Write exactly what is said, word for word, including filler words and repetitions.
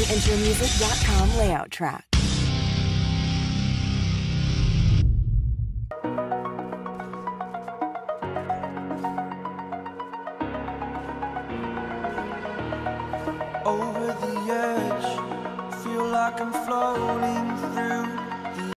Enter music dot com layout track. Over the edge, feel like I'm floating through